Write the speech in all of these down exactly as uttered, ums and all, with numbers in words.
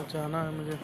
जाना है मुझे।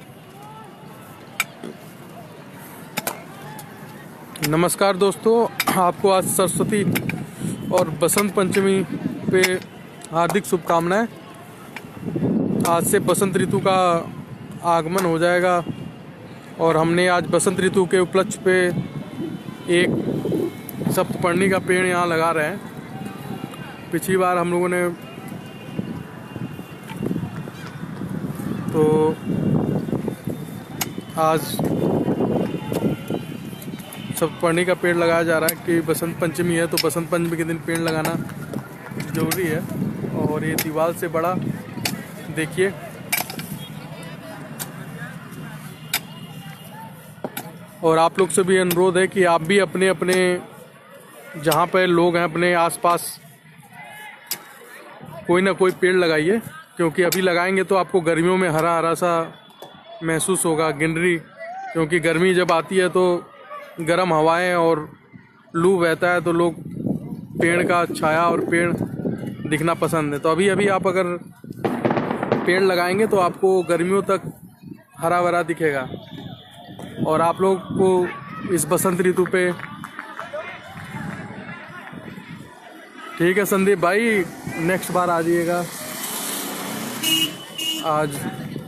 नमस्कार दोस्तों, आपको आज सरस्वती और बसंत पंचमी पे हार्दिक शुभकामनाएं। आज से बसंत ऋतु का आगमन हो जाएगा और हमने आज बसंत ऋतु के उपलक्ष्य पे एक सप्तपर्णी का पेड़ यहाँ लगा रहे हैं। पिछली बार हम लोगों ने तो आज सप्तपर्णी का पेड़ लगाया जा रहा है कि बसंत पंचमी है तो बसंत पंचमी के दिन पेड़ लगाना ज़रूरी है। और ये दीवार से बड़ा देखिए, और आप लोग से भी अनुरोध है कि आप भी अपने अपने जहाँ पर लोग हैं अपने आसपास कोई ना कोई पेड़ लगाइए, क्योंकि अभी लगाएंगे तो आपको गर्मियों में हरा हरा सा महसूस होगा, ग्रीनरी। क्योंकि गर्मी जब आती है तो गर्म हवाएं और लू बहता है तो लोग पेड़ का छाया और पेड़ दिखना पसंद है। तो अभी अभी आप अगर पेड़ लगाएंगे तो आपको गर्मियों तक हरा भरा दिखेगा। और आप लोग को इस बसंत ऋतु पे, ठीक है संदीप भाई, नेक्स्ट बार आ जाइएगा। आज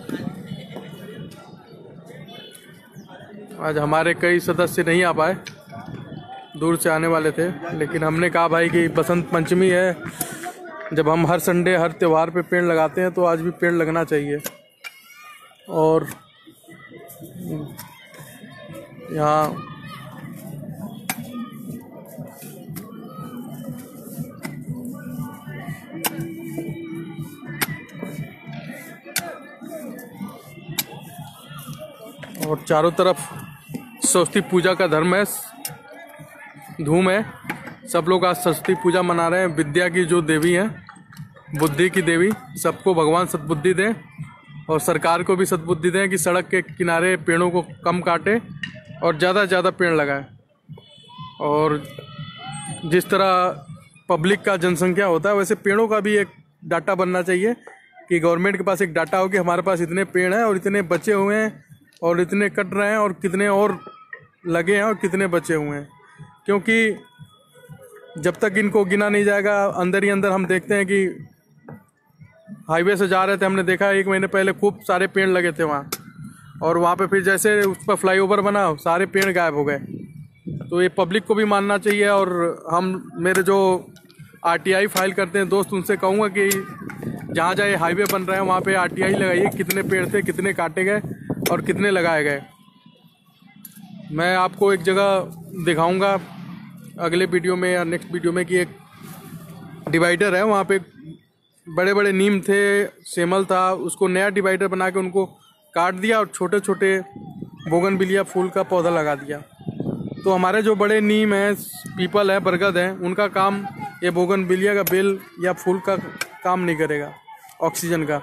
आज हमारे कई सदस्य नहीं आ पाए, दूर से आने वाले थे, लेकिन हमने कहा भाई कि बसंत पंचमी है, जब हम हर संडे हर त्यौहार पे पेड़ लगाते हैं तो आज भी पेड़ लगना चाहिए। और यहाँ और चारों तरफ सरस्वती पूजा का धर्म है, धूम है। सब लोग आज सरस्वती पूजा मना रहे हैं। विद्या की जो देवी हैं, बुद्धि की देवी, सबको भगवान सद्बुद्धि दें और सरकार को भी सद्बुद्धि दें कि सड़क के किनारे पेड़ों को कम काटे और ज़्यादा से ज़्यादा पेड़ लगाएं। और जिस तरह पब्लिक का जनसंख्या होता है वैसे पेड़ों का भी एक डाटा बनना चाहिए कि गवर्नमेंट के पास एक डाटा हो कि हमारे पास इतने पेड़ हैं और इतने बचे हुए हैं और इतने कट रहे हैं और कितने और लगे हैं और कितने बचे हुए हैं। क्योंकि जब तक इनको गिना नहीं जाएगा, अंदर ही अंदर हम देखते हैं कि हाईवे से जा रहे थे, हमने देखा एक महीने पहले खूब सारे पेड़ लगे थे वहाँ, और वहाँ पे फिर जैसे उस पर फ्लाईओवर बना सारे पेड़ गायब हो गए। तो ये पब्लिक को भी मानना चाहिए। और हम मेरे जो आरटीआई फाइल करते हैं दोस्त, उनसे कहूँगा कि जहाँ जहाँ ये हाईवे बन रहे हैं वहाँ पे आरटीआई लगाइए, कितने पेड़ थे, कितने काटे गए और कितने लगाए गए। मैं आपको एक जगह दिखाऊंगा अगले वीडियो में या नेक्स्ट वीडियो में कि एक डिवाइडर है, वहाँ पे बड़े बड़े नीम थे, सेमल था, उसको नया डिवाइडर बना के उनको काट दिया और छोटे छोटे बोगनविलिया फूल का पौधा लगा दिया। तो हमारे जो बड़े नीम हैं, पीपल है, बरगद है, उनका काम ये बोगनविलिया का बेल या फूल का काम नहीं करेगा, ऑक्सीजन का।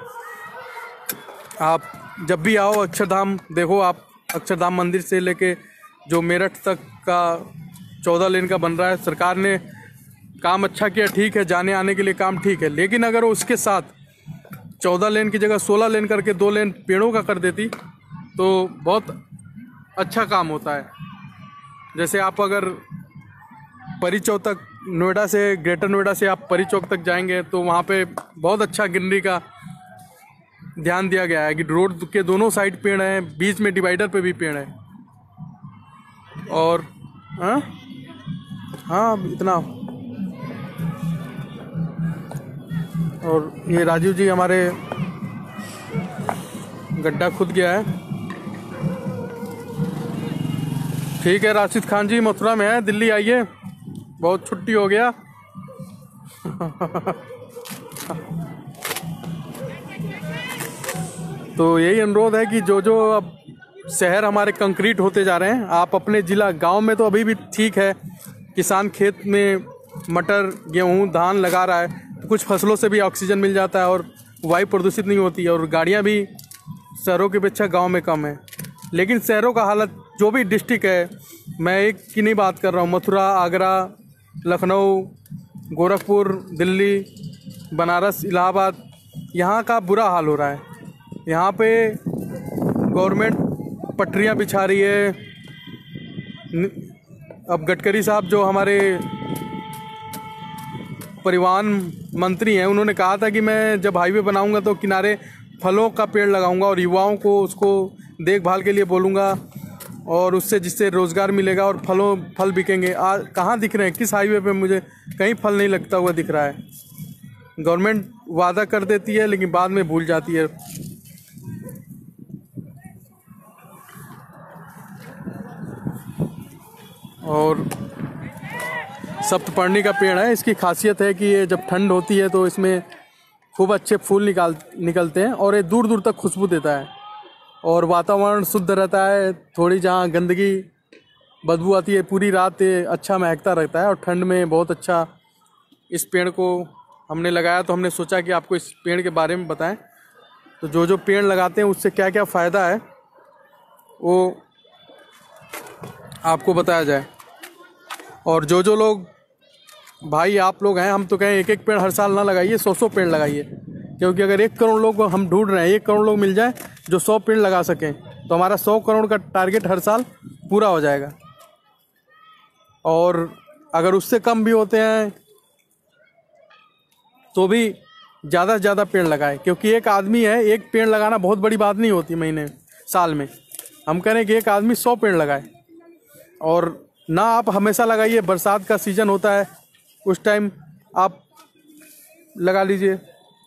आप जब भी आओ अक्षरधाम देखो, आप अक्षरधाम मंदिर से लेके जो मेरठ तक का चौदह लेन का बन रहा है, सरकार ने काम अच्छा किया, ठीक है, जाने आने के लिए काम ठीक है। लेकिन अगर उसके साथ चौदह लेन की जगह सोलह लेन करके दो लेन पेड़ों का कर देती तो बहुत अच्छा काम होता है। जैसे आप अगर परी चौक तक, नोएडा से, ग्रेटर नोएडा से आप परी चौक तक जाएंगे तो वहाँ पे बहुत अच्छा ग्रीनरी का ध्यान दिया गया है कि रोड के दोनों साइड पेड़ हैं, बीच में डिवाइडर पे भी पेड़ है। और हाँ हाँ इतना। और ये राजीव जी हमारे गड्ढा खुद गया है। ठीक है राशिद खान जी, मथुरा में है, दिल्ली आइए, बहुत छुट्टी हो गया। तो यही अनुरोध है कि जो जो अब शहर हमारे कंक्रीट होते जा रहे हैं, आप अपने ज़िला, गांव में तो अभी भी ठीक है, किसान खेत में मटर, गेहूं, धान लगा रहा है, तो कुछ फसलों से भी ऑक्सीजन मिल जाता है और वायु प्रदूषित नहीं होती है, और गाड़ियां भी शहरों की अपेक्षा गांव में कम है। लेकिन शहरों का हालत, जो भी डिस्ट्रिक्ट है, मैं एक की नहीं बात कर रहा हूँ, मथुरा, आगरा, लखनऊ, गोरखपुर, दिल्ली, बनारस, इलाहाबाद, यहाँ का बुरा हाल हो रहा है। यहाँ पे गवर्नमेंट पटरियाँ बिछा रही है। अब गडकरी साहब जो हमारे परिवहन मंत्री हैं, उन्होंने कहा था कि मैं जब हाईवे बनाऊंगा तो किनारे फलों का पेड़ लगाऊंगा और युवाओं को उसको देखभाल के लिए बोलूँगा, और उससे जिससे रोज़गार मिलेगा और फलों फल बिकेंगे। आज कहाँ दिख रहे हैं, किस हाईवे पे मुझे कहीं फल नहीं लगता हुआ दिख रहा है। गवर्नमेंट वादा कर देती है लेकिन बाद में भूल जाती है। और सप्तपर्णी का पेड़ है, इसकी खासियत है कि ये जब ठंड होती है तो इसमें खूब अच्छे फूल निकाल निकलते हैं और ये दूर दूर तक खुशबू देता है और वातावरण शुद्ध रहता है। थोड़ी जहाँ गंदगी बदबू आती है पूरी रात ये अच्छा महकता रहता है और ठंड में बहुत अच्छा। इस पेड़ को हमने लगाया तो हमने सोचा कि आपको इस पेड़ के बारे में बताएं। तो जो जो पेड़ लगाते हैं उससे क्या क्या फ़ायदा है वो आपको बताया जाए। और जो जो लोग भाई आप लोग हैं, हम तो कहें एक एक पेड़ हर साल ना लगाइए, सौ सौ पेड़ लगाइए, क्योंकि अगर एक करोड़ लोग हम ढूंढ रहे हैं, एक करोड़ लोग मिल जाए जो सौ पेड़ लगा सकें तो हमारा सौ करोड़ का टारगेट हर साल पूरा हो जाएगा। और अगर उससे कम भी होते हैं तो भी ज़्यादा से ज़्यादा पेड़ लगाएं, क्योंकि एक आदमी है, एक पेड़ लगाना बहुत बड़ी बात नहीं होती महीने साल में। हम कह रहे हैं कि एक आदमी सौ पेड़ लगाए। और ना आप हमेशा लगाइए, बरसात का सीज़न होता है उस टाइम आप लगा लीजिए।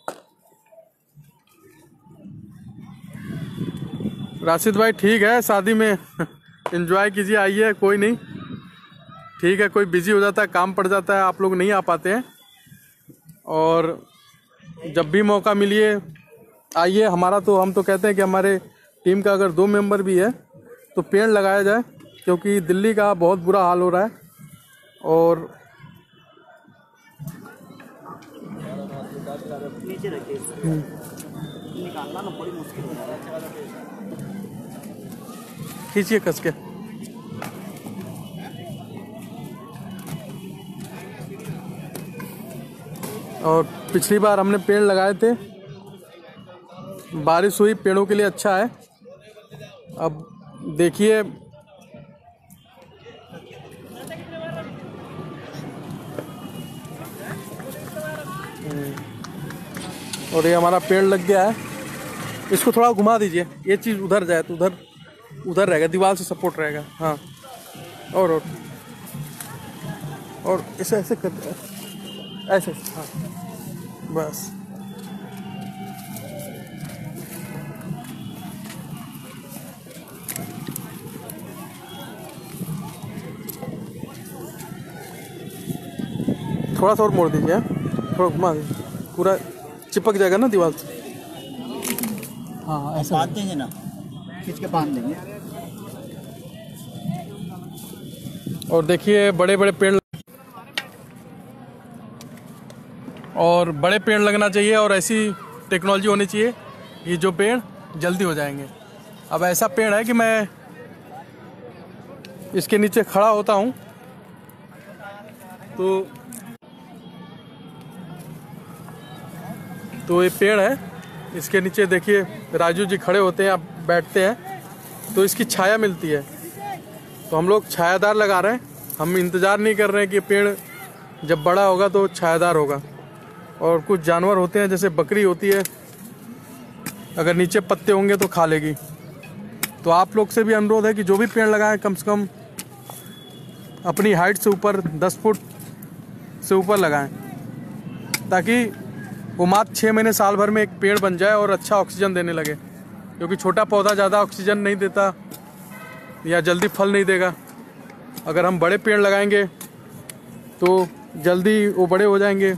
राशिद भाई ठीक है, शादी में एंजॉय कीजिए, आइए, कोई नहीं, ठीक है। कोई बिजी हो जाता है, काम पड़ जाता है, आप लोग नहीं आ पाते हैं, और जब भी मौका मिलिए आइए। हमारा तो हम तो कहते हैं कि हमारे टीम का अगर दो मेंबर भी है तो पेड़ लगाया जाए, क्योंकि दिल्ली का बहुत बुरा हाल हो रहा है। और नीचे रखिए, निकालना ना बड़ी मुश्किल हो रहा है। खींचिए कस के। और पिछली बार हमने पेड़ लगाए थे, बारिश हुई, पेड़ों के लिए अच्छा है। अब देखिए और ये हमारा पेड़ लग गया है, इसको थोड़ा घुमा दीजिए, ये चीज़ उधर जाए तो उधर उधर रहेगा, दीवार से सपोर्ट रहेगा। हाँ, और और और ऐसे ऐसे कर, ऐसे, हाँ बस। थोड़ा सा और मोड़ दीजिए, थोड़ा घुमा दीजिए, पूरा चिपक जाएगा ना दीवार से। हाँ ऐसा बांध देंगे ना, खींच के बांध देंगे। और देखिए बड़े बड़े पेड़, और बड़े पेड़ लगना चाहिए, और ऐसी टेक्नोलॉजी होनी चाहिए कि जो पेड़ जल्दी हो जाएंगे। अब ऐसा पेड़ है कि मैं इसके नीचे खड़ा होता हूँ तो तो ये पेड़ है, इसके नीचे देखिए राजू जी खड़े होते हैं, आप बैठते हैं तो इसकी छाया मिलती है। तो हम लोग छायादार लगा रहे हैं, हम इंतज़ार नहीं कर रहे हैं कि पेड़ जब बड़ा होगा तो छायादार होगा। और कुछ जानवर होते हैं, जैसे बकरी होती है, अगर नीचे पत्ते होंगे तो खा लेगी। तो आप लोग से भी अनुरोध है कि जो भी पेड़ लगाएं कम से कम अपनी हाइट से ऊपर दस फुट से ऊपर लगाएं, ताकि वो मात्र छः महीने साल भर में एक पेड़ बन जाए और अच्छा ऑक्सीजन देने लगे। क्योंकि छोटा पौधा ज़्यादा ऑक्सीजन नहीं देता या जल्दी फल नहीं देगा। अगर हम बड़े पेड़ लगाएंगे तो जल्दी वो बड़े हो जाएंगे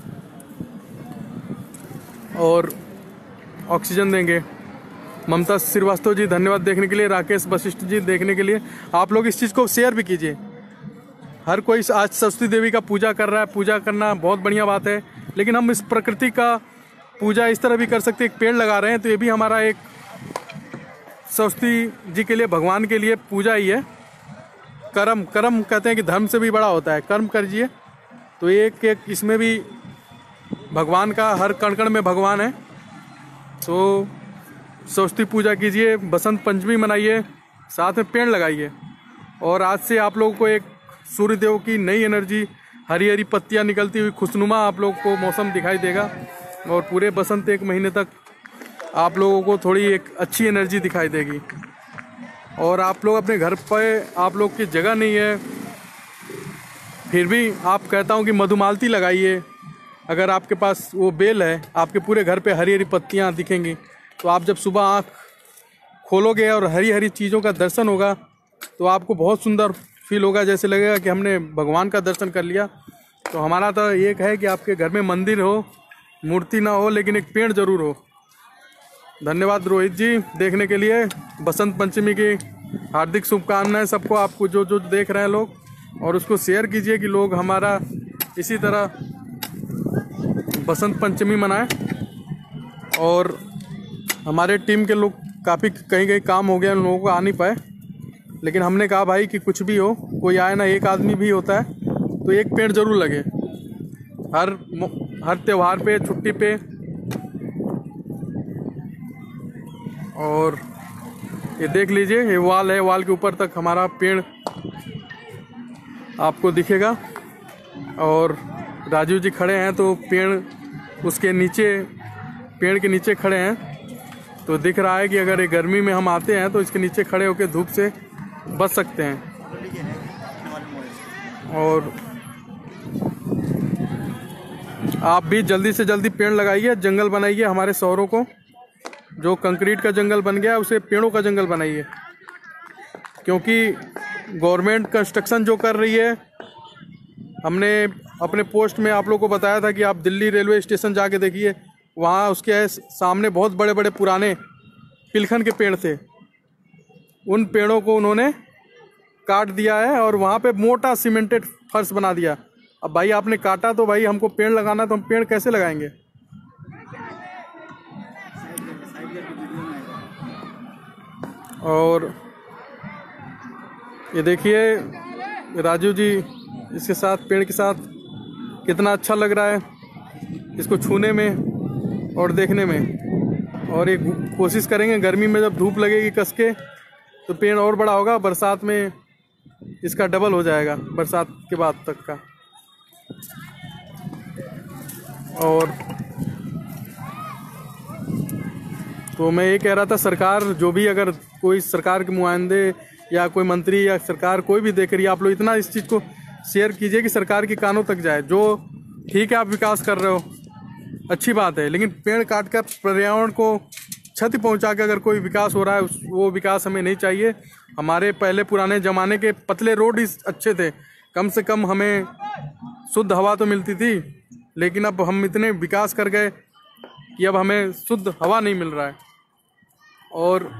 और ऑक्सीजन देंगे। ममता श्रीवास्तव जी धन्यवाद देखने के लिए, राकेश वशिष्ठ जी देखने के लिए। आप लोग इस चीज़ को शेयर भी कीजिए। हर कोई आज सरस्वती देवी का पूजा कर रहा है, पूजा करना बहुत बढ़िया बात है, लेकिन हम इस प्रकृति का पूजा इस तरह भी कर सकते हैं। एक पेड़ लगा रहे हैं तो ये भी हमारा एक सरस्वती जी के लिए, भगवान के लिए पूजा ही है। कर्म कर्म कहते हैं कि धर्म से भी बड़ा होता है, कर्म करिए। तो एक एक इसमें भी भगवान का, हर कण कण में भगवान है। तो सरस्वती पूजा कीजिए, बसंत पंचमी मनाइए, साथ में पेड़ लगाइए। और आज से आप लोगों को एक सूर्यदेव की नई एनर्जी, हरी हरी पत्तियां निकलती हुई खुशनुमा आप लोगों को मौसम दिखाई देगा। और पूरे बसंत एक महीने तक आप लोगों को थोड़ी एक अच्छी एनर्जी दिखाई देगी। और आप लोग अपने घर पे, आप लोग की जगह नहीं है, फिर भी आप कहता हूँ कि मधुमालती लगाइए। अगर आपके पास वो बेल है, आपके पूरे घर पे हरी हरी पत्तियाँ दिखेंगी, तो आप जब सुबह आँख खोलोगे और हरी हरी चीज़ों का दर्शन होगा तो आपको बहुत सुंदर फील होगा, जैसे लगेगा कि हमने भगवान का दर्शन कर लिया। तो हमारा तो एक है कि आपके घर में मंदिर हो, मूर्ति ना हो, लेकिन एक पेड़ ज़रूर हो। धन्यवाद रोहित जी देखने के लिए। बसंत पंचमी की हार्दिक शुभकामनाएं सबको, आपको जो जो देख रहे हैं लोग, और उसको शेयर कीजिए कि लोग हमारा इसी तरह बसंत पंचमी मनाएं। और हमारे टीम के लोग काफ़ी कहीं कहीं काम हो गया, उन लोगों को आ नहीं पाए, लेकिन हमने कहा भाई कि कुछ भी हो, कोई आए ना, एक आदमी भी होता है तो एक पेड़ ज़रूर लगे हर हर त्यौहार पे, छुट्टी पे। और ये देख लीजिए, ये वाल है, वाल के ऊपर तक हमारा पेड़ आपको दिखेगा। और राजू जी खड़े हैं तो पेड़ उसके नीचे, पेड़ के नीचे खड़े हैं, तो दिख रहा है कि अगर ये गर्मी में हम आते हैं तो इसके नीचे खड़े होकर धूप से बच सकते हैं। और आप भी जल्दी से जल्दी पेड़ लगाइए, जंगल बनाइए। हमारे शहरों को जो कंक्रीट का जंगल बन गया उसे पेड़ों का जंगल बनाइए, क्योंकि गवर्नमेंट कंस्ट्रक्शन जो कर रही है, हमने अपने पोस्ट में आप लोगों को बताया था कि आप दिल्ली रेलवे स्टेशन जाके देखिए, वहाँ उसके सामने बहुत बड़े बड़े पुराने पिलखन के पेड़ थे। उन पेड़ों को उन्होंने काट दिया है और वहाँ पे मोटा सीमेंटेड फर्श बना दिया। अब भाई आपने काटा तो भाई हमको पेड़ लगाना, तो हम पेड़ कैसे लगाएंगे? और ये देखिए राजू जी इसके साथ, पेड़ के साथ कितना अच्छा लग रहा है इसको छूने में और देखने में। और ये कोशिश करेंगे गर्मी में जब धूप लगेगी कस के तो पेड़ और बड़ा होगा, बरसात में इसका डबल हो जाएगा, बरसात के बाद तक का। और तो मैं ये कह रहा था, सरकार जो भी, अगर कोई सरकार के नुमाइंदे या कोई मंत्री या सरकार कोई भी देख रही है, आप लोग इतना इस चीज़ को शेयर कीजिए कि सरकार के कानों तक जाए। जो ठीक है आप विकास कर रहे हो, अच्छी बात है, लेकिन पेड़ काटकर पर्यावरण को क्षति पहुंचा के अगर कोई विकास हो रहा है, वो विकास हमें नहीं चाहिए। हमारे पहले पुराने ज़माने के पतले रोड ही अच्छे थे, कम से कम हमें शुद्ध हवा तो मिलती थी। लेकिन अब हम इतने विकास कर गए कि अब हमें शुद्ध हवा नहीं मिल रहा है। और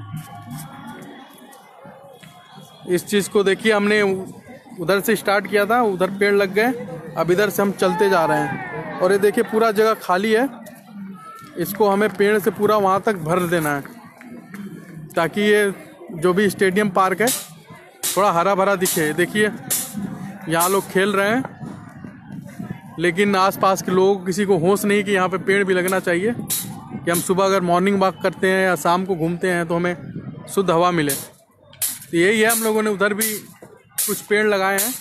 इस चीज़ को देखिए, हमने उधर से स्टार्ट किया था, उधर पेड़ लग गए, अब इधर से हम चलते जा रहे हैं। और ये देखिए पूरा जगह खाली है, इसको हमें पेड़ से पूरा वहाँ तक भर देना है, ताकि ये जो भी स्टेडियम पार्क है थोड़ा हरा भरा दिखे। देखिए यहाँ लोग खेल रहे हैं, लेकिन आसपास के लोग, किसी को होश नहीं कि यहाँ पे पेड़ भी लगना चाहिए, कि हम सुबह अगर मॉर्निंग वॉक करते हैं या शाम को घूमते हैं तो हमें शुद्ध हवा मिले। तो यही है, हम लोगों ने उधर भी कुछ पेड़ लगाए हैं,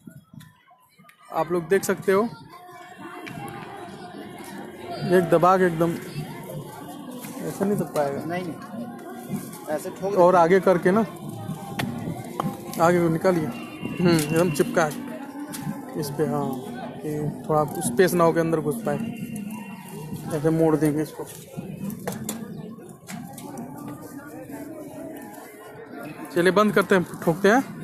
आप लोग देख सकते हो। एक दबा के एकदम ऐसे नहीं दब पाएगा, नहीं नहीं ऐसे ठोक, और आगे करके ना, आगे को निकालिए, हम्म एकदम चिपका है इस पे, हाँ, कि थोड़ा स्पेस ना हो के अंदर घुस पाए, ऐसे मोड़ देंगे इसको। चलिए बंद करते हैं, ठोकते हैं।